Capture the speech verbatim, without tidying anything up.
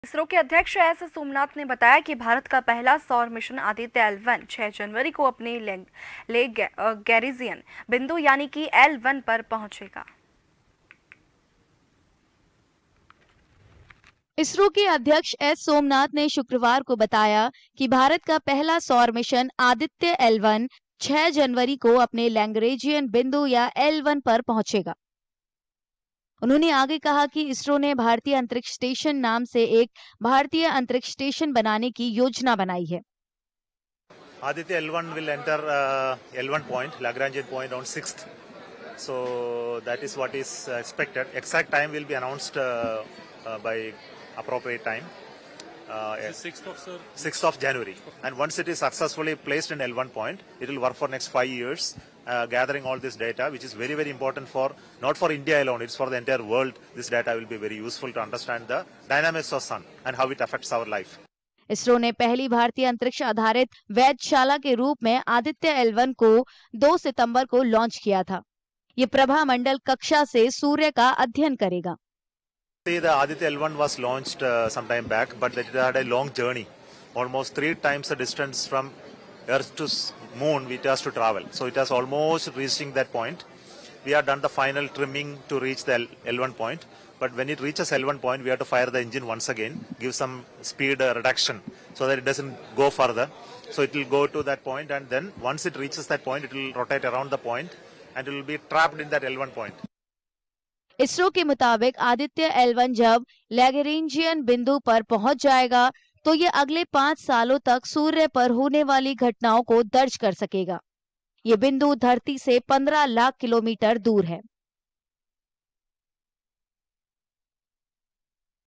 इसरो के अध्यक्ष एस सोमनाथ ने बताया कि भारत का पहला सौर मिशन आदित्य एल वन छह जनवरी को अपने ले गैरिजियन बिंदु यानी कि एल वन पर पहुंचेगा। इसरो के अध्यक्ष एस सोमनाथ ने शुक्रवार को बताया कि भारत का पहला सौर मिशन आदित्य एल वन छह जनवरी को अपने लैग्रेंजियन बिंदु या एल वन पर पहुंचेगा। उन्होंने आगे कहा कि इसरो ने भारतीय अंतरिक्ष स्टेशन नाम से एक भारतीय अंतरिक्ष स्टेशन बनाने की योजना बनाई है। Aditya L one will enter uh, L one point, Lagrangian point on sixth. So that is what is uh, expected. Exact time will be announced uh, uh, by appropriate time. Uh, sixth of sir. sixth of January. And once it is successfully placed in L one point, it will work for next five years, uh, gathering all this data, which is very, very important for, not for India alone, it's for the entire world. This data will be very useful to understand the dynamics of sun and how it affects our life. ISRO ने पहली भारतीय अंतरिक्ष आधारित वेधशाला के रूप में Aditya L one को दो सितंबर को लॉन्च किया था। ये प्रभा मंडल कक्षा से सूर्य का अध्ययन करेगा। See, the Aditya L one was launched uh, some time back, but it had a long journey, almost three times the distance from Earth to Moon it has to travel. So it has almost reaching that point. We have done the final trimming to reach the L one point, but when it reaches L one point, we have to fire the engine once again, give some speed uh, reduction so that it doesn't go further. So it will go to that point, and then once it reaches that point, it will rotate around the point, and it will be trapped in that L one point. ISRO के मुताबिक Aditya L one जब Lagrangian बिंदु पर पहुंच जाएगा तो ये अगले पांच सालों तक सूर्य पर होने वाली घटनाओं को दर्ज कर सकेगा। ये बिंदु धरती से पंद्रह लाख किलोमीटर दूर है।